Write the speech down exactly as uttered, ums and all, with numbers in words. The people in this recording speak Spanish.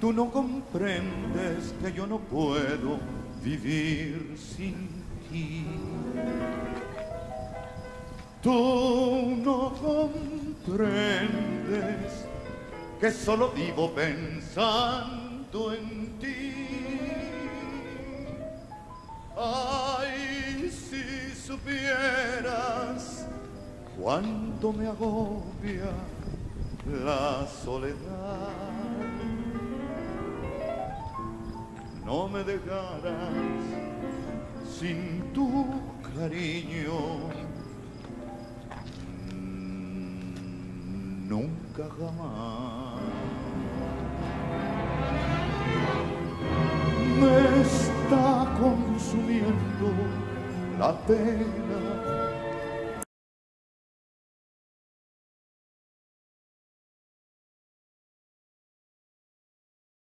Tú no comprendes que yo no puedo vivir sin ti. Tú no comprendes que solo vivo pensando en ti. Ay, si supieras cuánto me agobia la soledad. No me dejarás sin tu cariño, nunca jamás. Me está consumiendo la pena